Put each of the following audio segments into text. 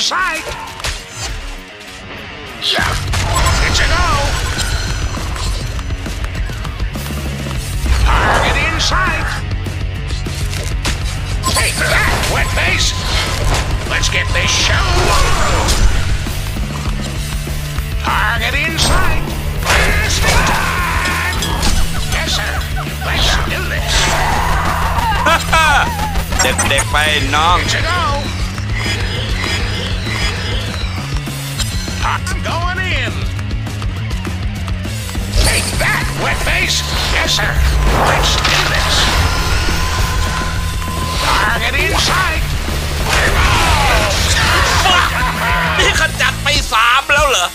sight. Yeah. It's a go. Target in sight. Take that, wet face. Let's get this show on the road. Target in sight. Blasting time. Yes, sir. Let's do this. เด็กๆไปน้อง It's a go. I'm going in. Take that, wet face. Yes, sir. Let's do this. Target in sight. นี่ขจัดไป3แล้วเหรอ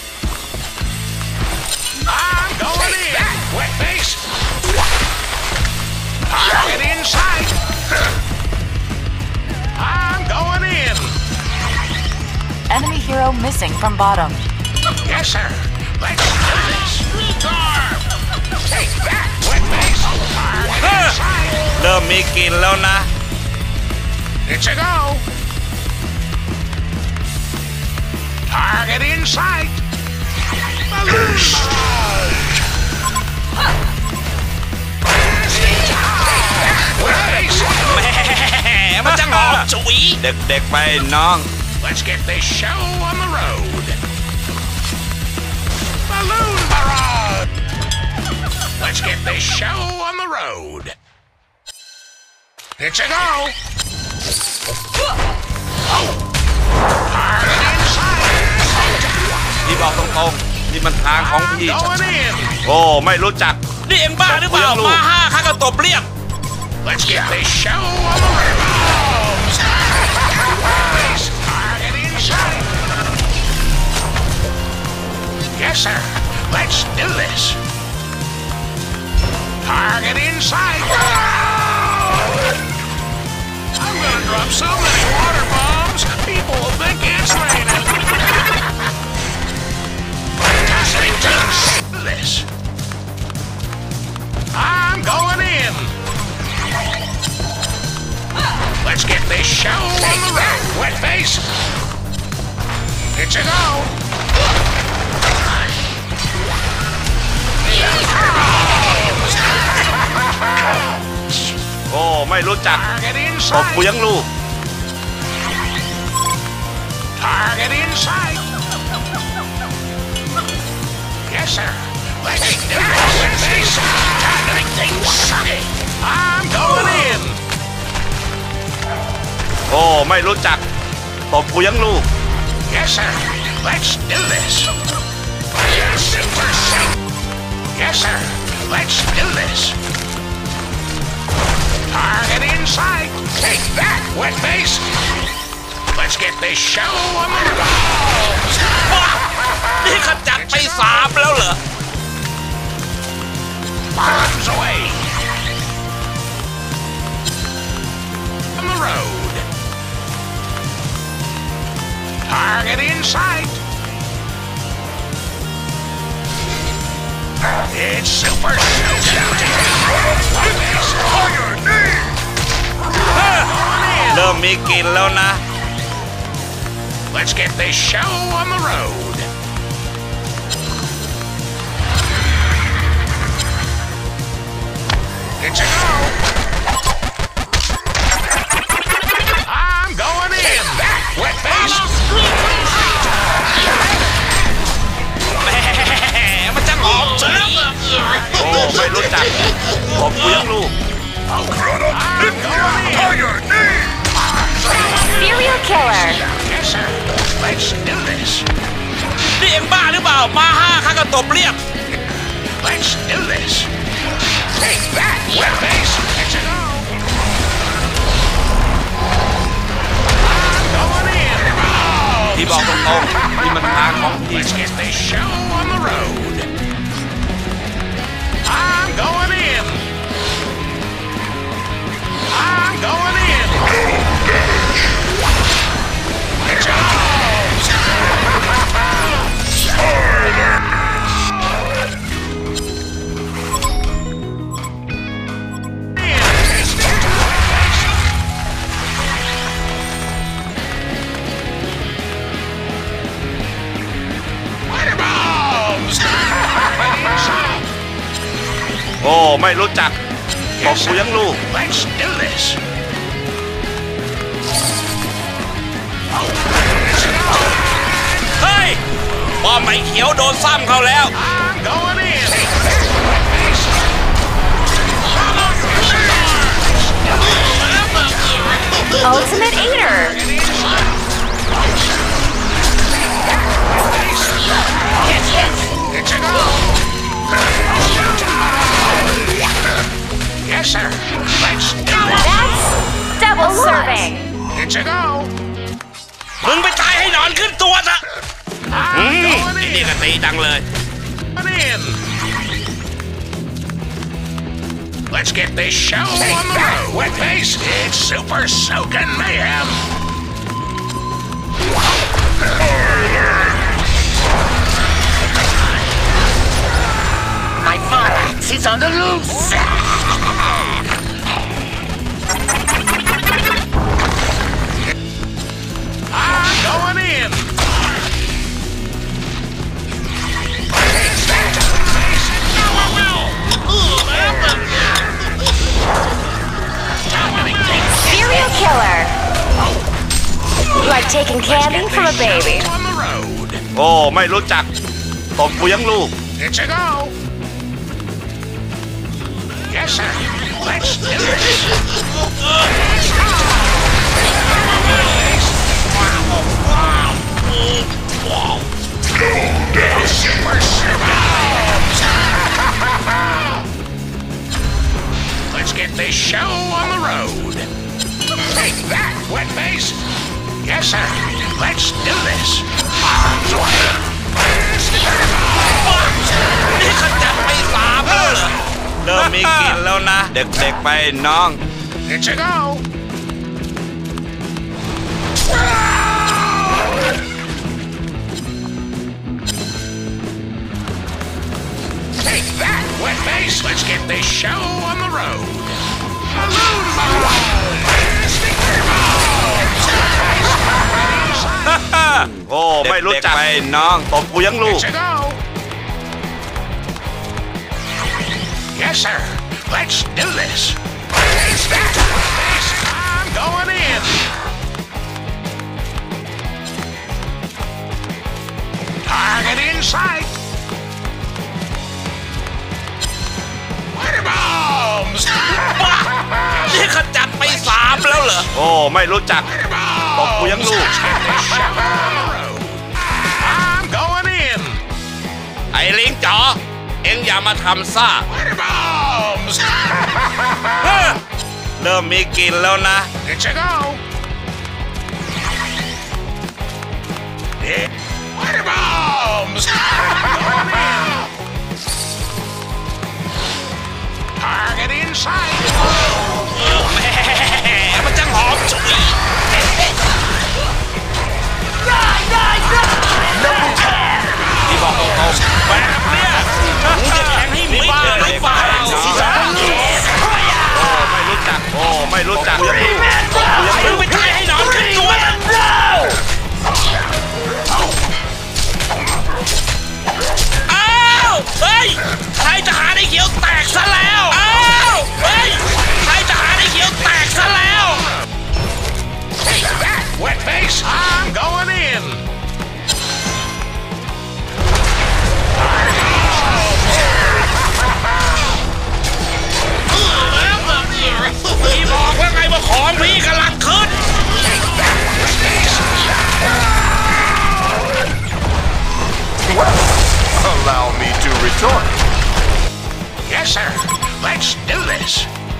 I'm going in. That, wet face. Target in sight. I'm going in. Enemy hero missing from bottom. Yes, sir. Let's do this. Take that, wet face. Target in sight. เริ่มมีกลิ่นแล้วนะ It's a go. Target in sight. Balloon barrage. Wet face. แหมมันจะหอมฉุยเด็กๆไปน้อง Let's get this show on the road. Balloon barrage. Let's get this show on the road. It's a go. Target in sight. พี่บอกตรงๆนี่มันทางของ I'm พี่ going in. โอ้ไม่รู้จักนี่เอ็งบ้าหรือเปล่ามา5ข้าก็ตบเรียบ Let's get this show on the road. Target in sight. Yes, sir. Let's do this. Target in sight. I'm gonna drop so many water bombs, people will think it's raining. Do this. I'm going in. Let's get this show on the road, wet face. It's a go. โอ้ไม่รู้จัก Target in ตบกู sight. ยังลูก Target in sight. Yes, sir. Let's do this, wet face. Time to make things sunny. I'm going in. โอ้ไม่รู้จักตบกูยังลูก Yes, sir. Let's do this. Yes, super shoot. Yes, sir. Let's do this. Target in sight. Take that, wet face. Let's get this show on the road. นี่ขจัดไป3แล้วเหรอ Bombs away. On the road. Target in sight. It's super shooting. Fire knee. เริ่มมีกลิ่นแล้วนะ Let's get this show on the road. It's a go. I'm going in. That wet face. แหมมันจะหอมฉุยโอ้ไม่รู้จักตบกูยังลูก I'm going in. Serial killer. Yes, sir. Let's do this. นี่เอ็งบ้าหรือเปล่ามา5ข้าก็ตบเรียบ Let's do this. Take that, wet face. It's a go. I'm going in. พี่บอกตรงๆนี่มันทางของพี่ Let's get this show on the road. I'm going in. I'm going in. It's a go. อ้ไม่รู้จักบอกกูยังลูก Let's do this. เฮ้ยป้อมไอ้เขียวโดนซ้ำเขาแล้ว I'm going in. Ultimate Eater. It's a go. Yes, sir. Let's do it. That's double serving. It's a go. มึงไปตายให้หนอนขึ้นตัวซะ I'm going นี่ in. ก็ตีดังเลย In. Let's get this show on the road. Wet face, it's super soaking mayhem. My Pharax is on the loose! I'm going in. Serial killer. Like taking candy from a baby. On the road. โอ้ไม่รู้จักตบกูยังลูก It's a go. Yes, sir. Let's do this. Super servants. Let's get this show on the road. Take that, wet face. Yes, sir. Let's do this. นี่ขจัดไปสามแล้วเหรอเริ่มมีกลิ่นแล้วนะ เด็กๆไปน้อง It's a go. Take that, wet face. Let's get this show on the road. โอ้ไม่รู้จักไปน้องตบกูยังลูก It's a go. Yes, sir. Let's do this. Take that, wet face. I'm going in. Target in sight. Water bombs. นี่ขจัดไปสามแล้วเหรอ โอ้ไม่รู้จัก ตบกูยังลูก I'm going in. ไอ้ลิงจ๋อเอ็งอย่ามาทำซ่า Water bombs. เริ่มมีกลิ่นแล้วนะ It's a go. Water bombs. Going in. Target in sight. แหมมันจังหอมฉุยที่บอกตรงๆแบบเนี้ยมึงจะแข่งให้มิดเลยหรือเปล่าโอ้ไม่รู้จัก โอ้ไม่รู้จักยังลูกมึงไปตายให้หนอนขึ้นตัวนะอ้าวเฮ้ยใครจะหาได้เขียวแตกซะแล้วอ้าวเฮ้ยใครจะหาได้เขียวแตกซะแล้ว Take that, wet face. I'm going in. พี่บอกว่าไงว่าของพี่กำลังขึ้น Allow me to retort. Yes, sir. Let's do this.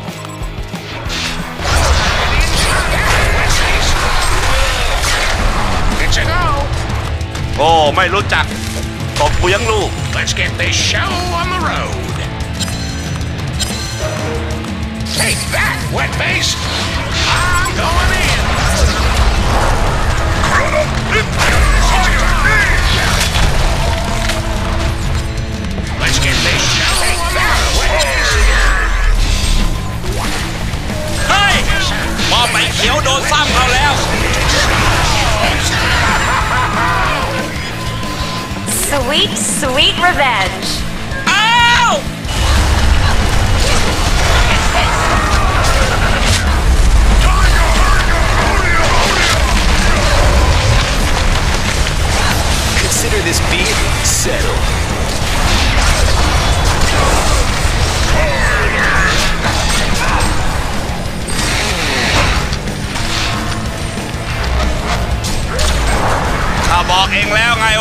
It's a go. โอ้ไม่รู้จักตบกูยังลูก Let's get this show on the road. Take that, wet face. I'm going in. Let's get this show on the road. เฮ้ยมอมไอ้เขียวโดนซ้ำเขาแล้ว Sweet, sweet revenge. อ้าว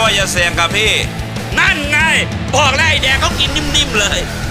อย่าเสี่ยงกับพี่นั่นไงบอกแล้วไอ้แดงเขากินนิ่มๆเลย